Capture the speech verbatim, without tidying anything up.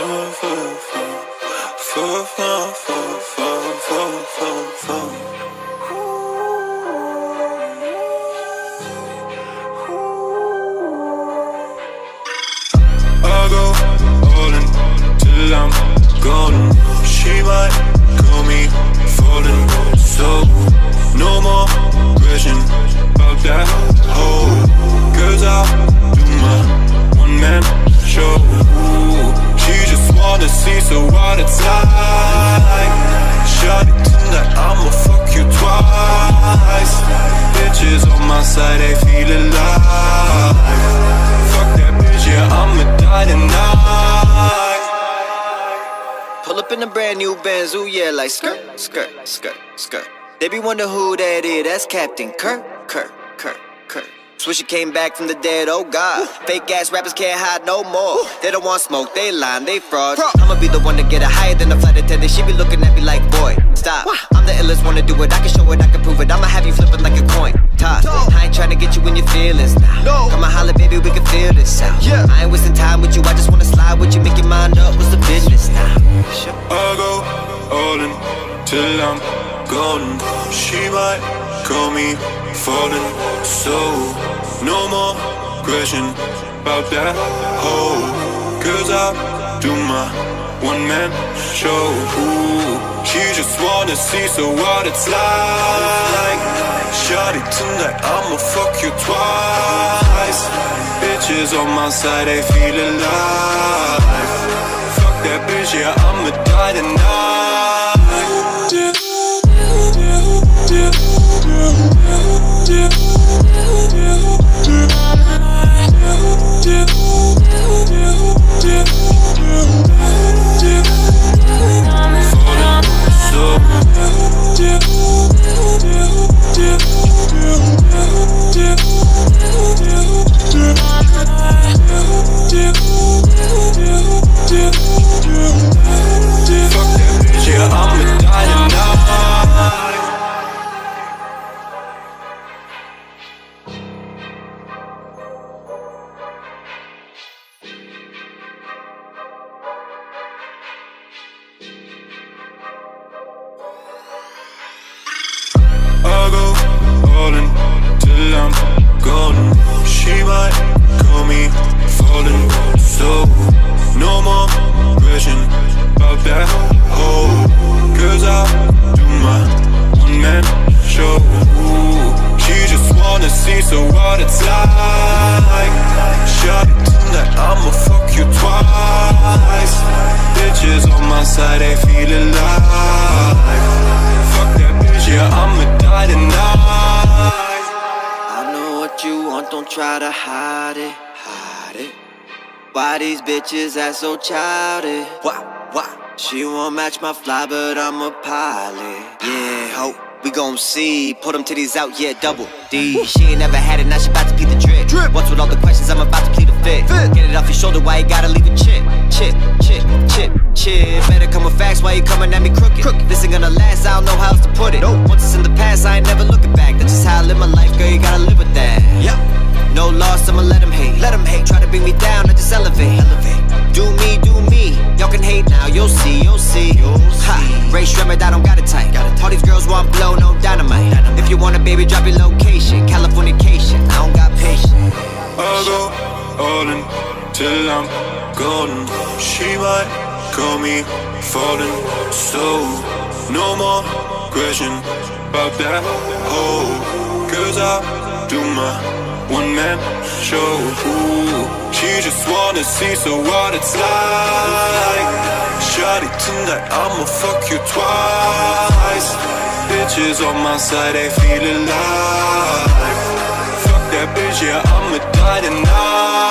I'll go all in till I'm golden. She might call me falling, so no more question about that hoe. Cause I'll do my one-man show. She just wanna see, so what it's like. Shawty tonight, I'ma fuck you twice. Bitches on my side, they feel alive. Fuck that bitch, yeah, I'ma die tonight. Pull up in a brand new Benz, ooh yeah, like skirt, skirt, skirt, skirt. They be wonder who that is, that's Captain Kirk, Kirk, Kirk, Kirk. Swisher came back from the dead, oh God. Fake ass rappers can't hide no more. They don't want smoke, they lying, they fraud. I'ma be the one to get it higher than the flight attendant. She be looking at me like, boy, stop. I'm the illest one to do it, I can show it, I can prove it. I'ma have you flipping like a coin toss. I ain't trying to get you in your feelings now. Come on, holla, baby, we can feel this out. I ain't wasting time with you, I just wanna slide with you. Make your mind up, what's the business now? I'll go all in till I'm golden. She might call me falling, so no more question about that hoe. Cause I'll do my one-man show. Ooh, she just wanna see, so what it's like. Shawty tonight, I'ma fuck you twice. Bitches on my side, they feel alive. Fuck that bitch, yeah, I'ma die tonight. I'll go all in till I'm golden. She might call me falling, so no more question about that hoe. Cause I'll do my one-man show. Ooh, she just wanna see, so what it's like. Shawty tonight, I'ma fuck you twice. Bitches on my side, they feel alive. Fuck that bitch, yeah, I'ma die tonight. I know what you want, don't try to hide it, hide it. Why these bitches act so childish? Why, why? She won't match my fly, but I'm a pilot. Yeah, ho, we gon' see. Pull them titties out, yeah, double D. She ain't never had it, now she bout to plead the drip. drip. What's with all the questions, I'm about to plead a fit. fit. Get it off your shoulder, why you gotta leave a chip? Chip, chip, chip, chip. Better come with facts, why you coming at me crooked? crooked. This ain't gonna last, I don't know how else to put it. Nope. Once it's in the past, I ain't never looking back. That's just how I live my life, girl, you gotta live with that. Yep. No loss, I'ma let them hate. Let them hate. Try to bring me down, I just elevate. elevate. Do me, do me. Y'all can hate now, you'll see, you'll see. You'll ha. Ray Shremmer, I don't got it tight. Got it. All these girls want blow, no dynamite. dynamite. If you want a baby, drop your location. Californication, I don't got patience. I'll go all in till I'm golden. She might call me falling, so no more question about that hoe. Cause I'll do my one-man show. Ooh, she just wanna see, so what it's like. Shawty tonight, I'ma fuck you twice. Bitches on my side, they feel alive. Fuck that bitch, yeah, I'ma die tonight.